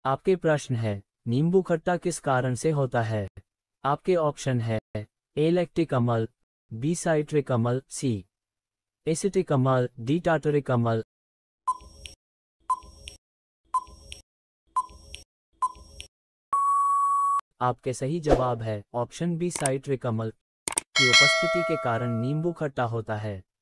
आपके प्रश्न है, नींबू खट्टा किस कारण से होता है? आपके ऑप्शन है ए लैक्टिक अम्ल, बी साइट्रिक अम्ल, सी एसिटिक अम्ल, डी टार्टरिक अम्ल। आपके सही जवाब है ऑप्शन बी साइट्रिक अम्ल की उपस्थिति के कारण नींबू खट्टा होता है।